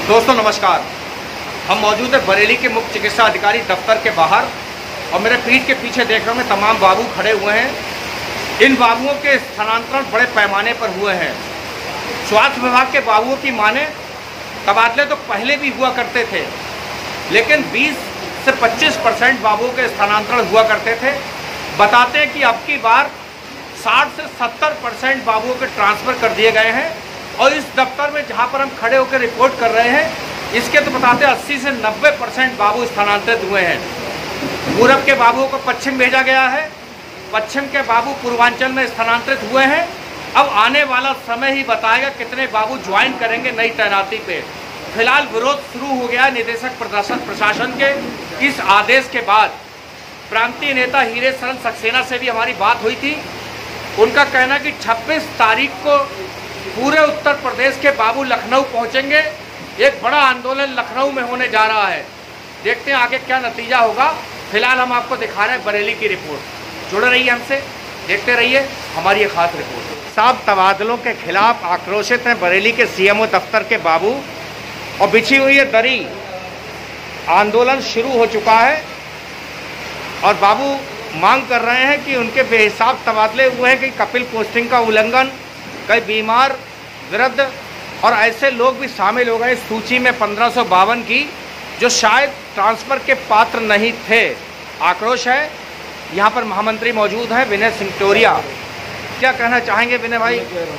दोस्तों नमस्कार। हम मौजूद है बरेली के मुख्य चिकित्सा अधिकारी दफ्तर के बाहर और मेरे पीठ के पीछे देख रहे हैं तमाम बाबू खड़े हुए हैं। इन बाबुओं के स्थानांतरण बड़े पैमाने पर हुए हैं। स्वास्थ्य विभाग के बाबुओं की माने तबादले तो पहले भी हुआ करते थे, लेकिन 20 से 25% बाबुओं के स्थानांतरण हुआ करते थे। बताते हैं कि अब की बार 60 से 70% बाबुओं के ट्रांसफ़र कर दिए गए हैं। और इस दफ्तर में जहां पर हम खड़े होकर रिपोर्ट कर रहे हैं, इसके तो बताते हैं 80 से 90% बाबू स्थानांतरित हुए हैं। पूरब के बाबुओं को पश्चिम भेजा गया है, पश्चिम के बाबू पूर्वांचल में स्थानांतरित हुए हैं। अब आने वाला समय ही बताएगा कितने बाबू ज्वाइन करेंगे नई तैनाती पे। फिलहाल विरोध शुरू हो गया है निदेशक प्रशासन के इस आदेश के बाद। प्रांतीय नेता हीरे शरण सक्सेना से भी हमारी बात हुई थी। उनका कहना कि 26 तारीख को पूरे उत्तर प्रदेश के बाबू लखनऊ पहुंचेंगे। एक बड़ा आंदोलन लखनऊ में होने जा रहा है। देखते हैं आगे क्या नतीजा होगा। फिलहाल हम आपको दिखा रहे हैं बरेली की रिपोर्ट। जुड़े रहिए हमसे, देखते रहिए हमारी ये खास रिपोर्ट। साहब, तबादलों के खिलाफ आक्रोशित हैं बरेली के सीएमओ दफ्तर के बाबू और बिछी हुई है दरी। आंदोलन शुरू हो चुका है और बाबू मांग कर रहे हैं कि उनके बेहिसाब तबादले हुए हैं, कि कपिल पोस्टिंग का उल्लंघन, कई बीमार, वृद्ध और ऐसे लोग भी शामिल हो गए सूची में 1552 की, जो शायद ट्रांसफ़र के पात्र नहीं थे। आक्रोश है। यहाँ पर महामंत्री मौजूद हैं विनय सिंगटोरिया। क्या कहना चाहेंगे विनय भाई?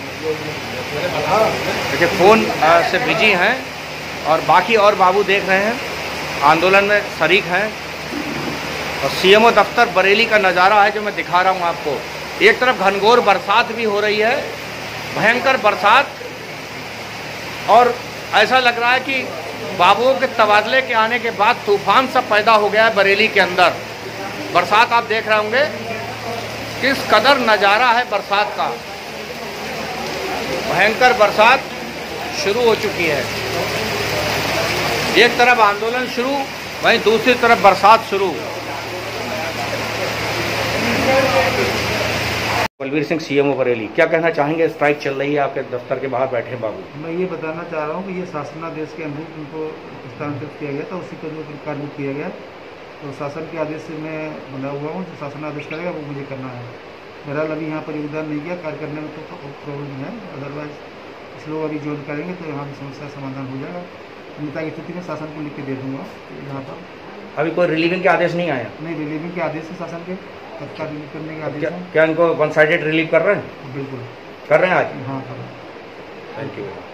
देखिए फ़ोन से बिजी हैं और बाकी और बाबू देख रहे हैं आंदोलन में शरीक हैं। और सीएमओ दफ्तर बरेली का नज़ारा है जो मैं दिखा रहा हूँ आपको। एक तरफ घनघोर बरसात भी हो रही है, भयंकर बरसात, और ऐसा लग रहा है कि बाबुओं के तबादले के आने के बाद तूफान सा पैदा हो गया है बरेली के अंदर। बरसात आप देख रहे होंगे किस कदर नज़ारा है बरसात का। भयंकर बरसात शुरू हो चुकी है। एक तरफ आंदोलन शुरू, वहीं दूसरी तरफ बरसात शुरू। बलबीर सिंह सीएमओ बरेली, क्या कहना चाहेंगे? स्ट्राइक चल रही है, आपके दफ्तर के बाहर बैठे बाबू। मैं ये बताना चाह रहा हूँ कि ये शासनादेश के अनुरूप उनको स्थानांतरित किया गया था, उसी के अनुरूप कार्य किया गया। तो शासन के आदेश से मैं बना हुआ हूँ, जो शासन आदेश करेगा वो मुझे करना है। बहरहाल अभी यहाँ पर योगदान नहीं किया, कार्य करने में तो प्रॉब्लम है। अदरवाइज इस लोग अभी ज्वाइन करेंगे तो यहाँ की समस्या समाधान हो जाएगा। नेता की स्थिति में शासन को लिख के दे दूँगा। यहाँ पर अभी कोई रिलीविंग के आदेश नहीं आया? नहीं, रिलीविंग के आदेश है शासन के, तत्काल रिलीव करने के आदेश है। क्या इनको वन साइडेड रिलीव कर रहे हैं? बिल्कुल कर रहे हैं आज? हाँ, कर रहे हैं। Thank you.